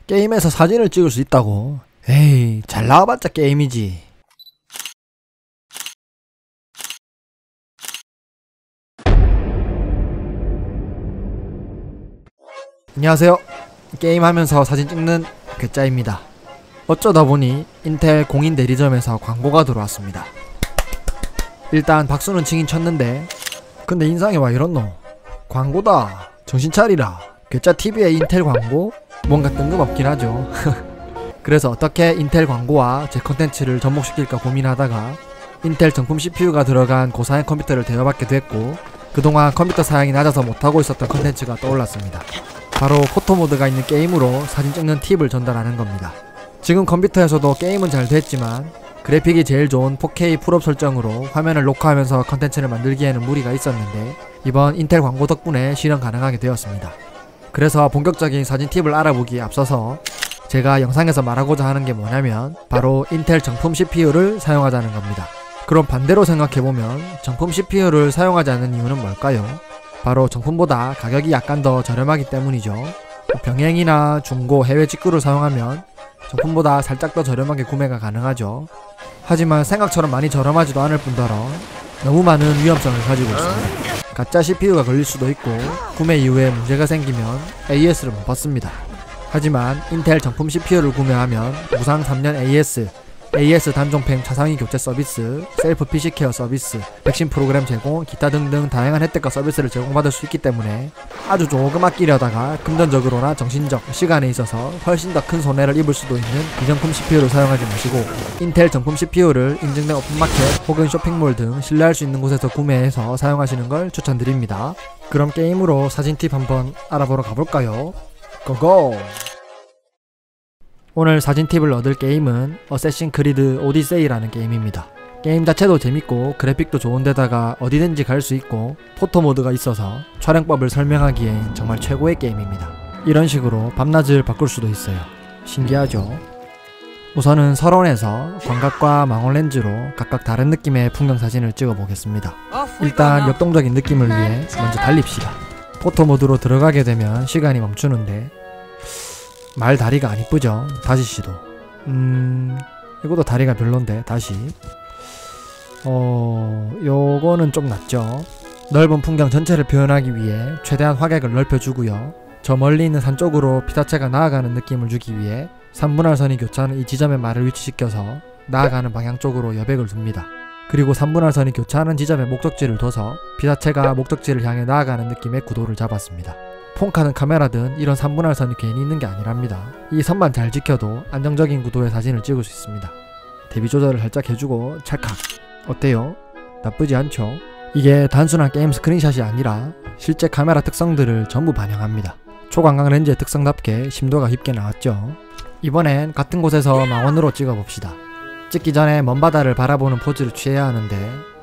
게임에서 사진을 찍을 수 있다고? 에이, 잘 나와봤자 게임이지. 안녕하세요. 게임하면서 사진 찍는 괴짜입니다. 어쩌다 보니 인텔 공인 대리점에서 광고가 들어왔습니다. 일단 박수는 치긴 쳤는데, 근데 인상이 와 이렇노? 광고다. 정신 차리라. 괴짜TV의 인텔 광고? 뭔가 뜬금없긴 하죠. 그래서 어떻게 인텔 광고와 제 컨텐츠를 접목시킬까 고민하다가 인텔 정품 CPU가 들어간 고사양 컴퓨터를 대여받게 됐고, 그동안 컴퓨터 사양이 낮아서 못하고 있었던 컨텐츠가 떠올랐습니다. 바로 포토모드가 있는 게임으로 사진 찍는 팁을 전달하는 겁니다. 지금 컴퓨터에서도 게임은 잘 됐지만 그래픽이 제일 좋은 4K 풀업 설정으로 화면을 녹화하면서 컨텐츠를 만들기에는 무리가 있었는데, 이번 인텔 광고 덕분에 실현 가능하게 되었습니다. 그래서 본격적인 사진 팁을 알아보기에 앞서서 제가 영상에서 말하고자 하는 게 뭐냐면 바로 인텔 정품 CPU를 사용하자는 겁니다. 그럼 반대로 생각해보면 정품 CPU를 사용하지 않는 이유는 뭘까요? 바로 정품보다 가격이 약간 더 저렴하기 때문이죠. 병행이나 중고, 해외 직구를 사용하면 정품보다 살짝 더 저렴하게 구매가 가능하죠. 하지만 생각처럼 많이 저렴하지도 않을 뿐더러 너무 많은 위험성을 가지고 있습니다. 가짜 CPU가 걸릴 수도 있고, 구매 이후에 문제가 생기면 AS를 못 받습니다. 하지만 인텔 정품 CPU를 구매하면 무상 3년 AS 단종팩 차상위 교체 서비스, 셀프 PC 케어 서비스, 백신 프로그램 제공, 기타 등등 다양한 혜택과 서비스를 제공받을 수 있기 때문에 아주 조금 아끼려다가 금전적으로나 정신적, 시간에 있어서 훨씬 더 큰 손해를 입을 수도 있는 비정품 CPU를 사용하지 마시고 인텔 정품 CPU를 인증된 오픈마켓 혹은 쇼핑몰 등 신뢰할 수 있는 곳에서 구매해서 사용하시는 걸 추천드립니다. 그럼 게임으로 사진 팁 한번 알아보러 가볼까요? 고고! 오늘 사진 팁을 얻을 게임은 어쌔신 크리드 오디세이라는 게임입니다. 게임 자체도 재밌고 그래픽도 좋은데다가 어디든지 갈 수 있고 포토모드가 있어서 촬영법을 설명하기엔 정말 최고의 게임입니다. 이런 식으로 밤낮을 바꿀 수도 있어요. 신기하죠? 우선은 설원에서 광각과 망원 렌즈로 각각 다른 느낌의 풍경 사진을 찍어 보겠습니다. 일단 역동적인 느낌을 위해 먼저 달립시다. 포토모드로 들어가게 되면 시간이 멈추는데 말 다리가 안 이쁘죠? 다시 시도. 이것도 다리가 별론데 다시. 요거는 좀 낫죠. 넓은 풍경 전체를 표현하기 위해 최대한 화각을 넓혀주고요. 저 멀리 있는 산 쪽으로 피사체가 나아가는 느낌을 주기 위해 3분할선이 교차하는 이 지점에 말을 위치시켜서 나아가는 방향 쪽으로 여백을 둡니다. 그리고 3분할선이 교차하는 지점에 목적지를 둬서 피사체가 목적지를 향해 나아가는 느낌의 구도를 잡았습니다. 폰카든 카메라든 이런 3분할선이 괜히 있는 게 아니랍니다. 이 선만 잘 지켜도 안정적인 구도의 사진을 찍을 수 있습니다. 대비 조절을 살짝 해주고 찰칵. 어때요? 나쁘지 않죠? 이게 단순한 게임 스크린샷이 아니라 실제 카메라 특성들을 전부 반영합니다. 초광각 렌즈의 특성답게 심도가 깊게 나왔죠. 이번엔 같은 곳에서 망원으로 찍어봅시다. 찍기 전에 먼 바다를 바라보는 포즈를 취해야 하는데,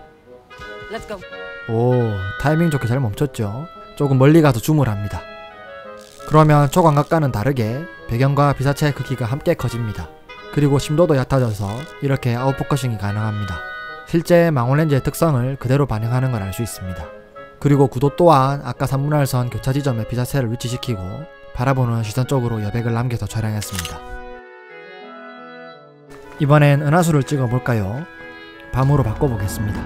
오, 타이밍 좋게 잘 멈췄죠? 조금 멀리 가서 줌을 합니다. 그러면 초광각과는 다르게 배경과 피사체의 크기가 함께 커집니다. 그리고 심도도 얕아져서 이렇게 아웃포커싱이 가능합니다. 실제 망원렌즈의 특성을 그대로 반영하는 걸 알 수 있습니다. 그리고 구도 또한 아까 3분할선 교차 지점에 피사체를 위치시키고 바라보는 시선 쪽으로 여백을 남겨서 촬영했습니다. 이번엔 은하수를 찍어볼까요? 밤으로 바꿔보겠습니다.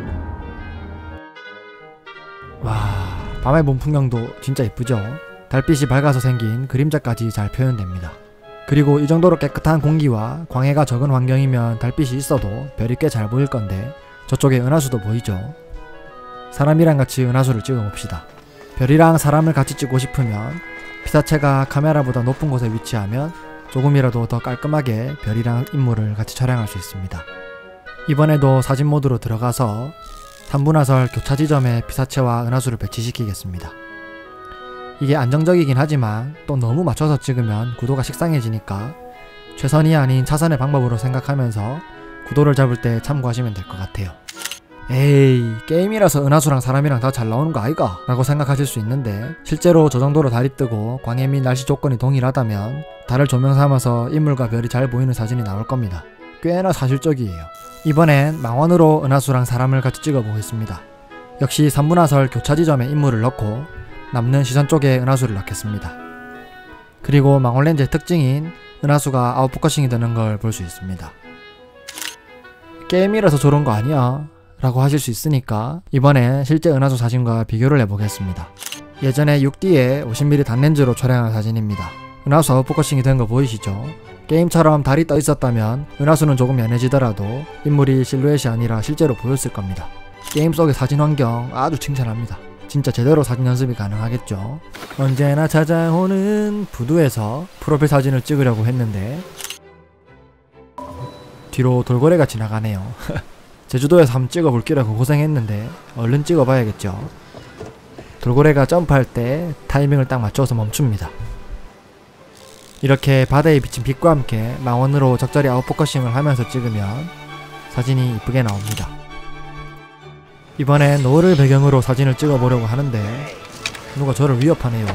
와, 밤에 본 풍경도 진짜 예쁘죠? 달빛이 밝아서 생긴 그림자까지 잘 표현됩니다. 그리고 이 정도로 깨끗한 공기와 광해가 적은 환경이면 달빛이 있어도 별이 꽤 잘 보일 건데, 저쪽에 은하수도 보이죠? 사람이랑 같이 은하수를 찍어봅시다. 별이랑 사람을 같이 찍고 싶으면 피사체가 카메라보다 높은 곳에 위치하면 조금이라도 더 깔끔하게 별이랑 인물을 같이 촬영할 수 있습니다. 이번에도 사진 모드로 들어가서 3분화설 교차 지점에 피사체와 은하수를 배치시키겠습니다. 이게 안정적이긴 하지만 또 너무 맞춰서 찍으면 구도가 식상해지니까 최선이 아닌 차선의 방법으로 생각하면서 구도를 잡을 때 참고하시면 될 것 같아요. 에이, 게임이라서 은하수랑 사람이랑 다 잘 나오는 거 아이가? 라고 생각하실 수 있는데, 실제로 저 정도로 달이 뜨고 광해 및 날씨 조건이 동일하다면 달을 조명 삼아서 인물과 별이 잘 보이는 사진이 나올 겁니다. 꽤나 사실적이에요. 이번엔 망원으로 은하수랑 사람을 같이 찍어보겠습니다. 역시 3분화설 교차 지점에 인물을 넣고 남는 시선 쪽에 은하수를 넣겠습니다. 그리고 망원렌즈의 특징인 은하수가 아웃포커싱이 되는 걸 볼 수 있습니다. 게임이라서 저런 거 아니야 라고 하실 수 있으니까 이번에 실제 은하수 사진과 비교를 해보겠습니다. 예전에 6D에 50mm 단렌즈로 촬영한 사진입니다. 은하수 아웃포커싱이 된 거 보이시죠? 게임처럼 달이 떠 있었다면 은하수는 조금 연해지더라도 인물이 실루엣이 아니라 실제로 보였을 겁니다. 게임 속의 사진 환경 아주 칭찬합니다. 진짜 제대로 사진 연습이 가능하겠죠. 언제나 찾아오는 부두에서 프로필 사진을 찍으려고 했는데 뒤로 돌고래가 지나가네요. 제주도에서 한번 찍어볼기로 하고 고생했는데 얼른 찍어봐야겠죠. 돌고래가 점프할 때 타이밍을 딱 맞춰서 멈춥니다. 이렇게 바다에 비친 빛과 함께 망원으로 적절히 아웃포커싱을 하면서 찍으면 사진이 이쁘게 나옵니다. 이번엔 노을을 배경으로 사진을 찍어보려고 하는데 누가 저를 위협하네요.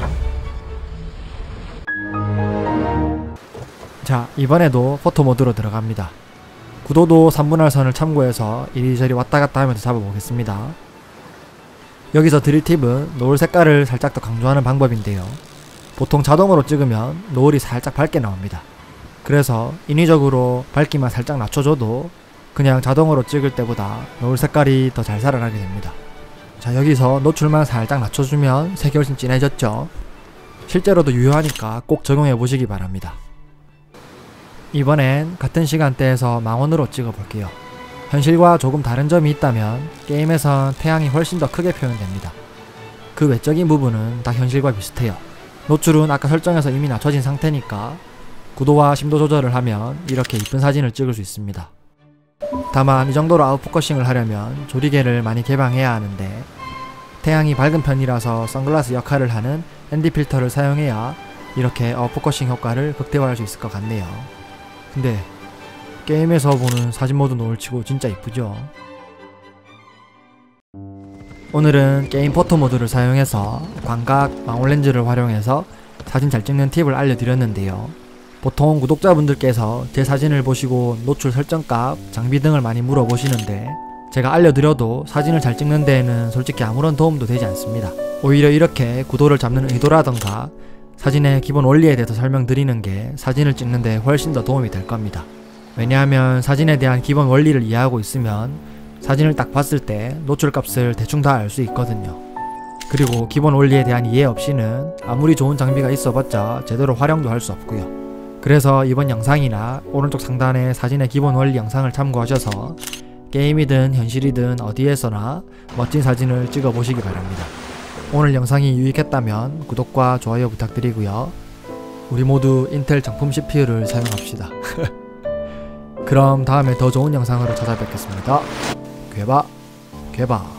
자, 이번에도 포토 모드로 들어갑니다. 구도도 3분할 선을 참고해서 이리저리 왔다갔다 하면서 잡아보겠습니다. 여기서 드릴 팁은 노을 색깔을 살짝 더 강조하는 방법인데요. 보통 자동으로 찍으면 노을이 살짝 밝게 나옵니다. 그래서 인위적으로 밝기만 살짝 낮춰줘도 그냥 자동으로 찍을 때보다 노을 색깔이 더 잘 살아나게 됩니다. 자, 여기서 노출만 살짝 낮춰주면 색이 훨씬 진해졌죠. 실제로도 유효하니까 꼭 적용해 보시기 바랍니다. 이번엔 같은 시간대에서 망원으로 찍어볼게요. 현실과 조금 다른 점이 있다면 게임에선 태양이 훨씬 더 크게 표현됩니다. 그 외적인 부분은 다 현실과 비슷해요. 노출은 아까 설정에서 이미 낮춰진 상태니까 구도와 심도 조절을 하면 이렇게 이쁜 사진을 찍을 수 있습니다. 다만 이 정도로 아웃포커싱을 하려면 조리개를 많이 개방해야 하는데 태양이 밝은 편이라서 선글라스 역할을 하는 ND 필터를 사용해야 이렇게 아웃포커싱 효과를 극대화할 수 있을 것 같네요. 근데 게임에서 보는 사진 모드 노을치고 진짜 이쁘죠? 오늘은 게임 포토 모드를 사용해서 광각, 망원렌즈를 활용해서 사진 잘 찍는 팁을 알려드렸는데요. 보통 구독자분들께서 제 사진을 보시고 노출 설정값, 장비 등을 많이 물어보시는데 제가 알려드려도 사진을 잘 찍는 데에는 솔직히 아무런 도움도 되지 않습니다. 오히려 이렇게 구도를 잡는 의도라던가 사진의 기본 원리에 대해서 설명드리는 게 사진을 찍는 데 훨씬 더 도움이 될 겁니다. 왜냐하면 사진에 대한 기본 원리를 이해하고 있으면 사진을 딱 봤을 때 노출값을 대충 다 알 수 있거든요. 그리고 기본 원리에 대한 이해 없이는 아무리 좋은 장비가 있어봤자 제대로 활용도 할 수 없고요. 그래서 이번 영상이나 오른쪽 상단의 사진의 기본 원리 영상을 참고하셔서 게임이든 현실이든 어디에서나 멋진 사진을 찍어보시기 바랍니다. 오늘 영상이 유익했다면 구독과 좋아요 부탁드리고요. 우리 모두 인텔 정품 CPU를 사용합시다. 그럼 다음에 더 좋은 영상으로 찾아뵙겠습니다. 괴바 괴바.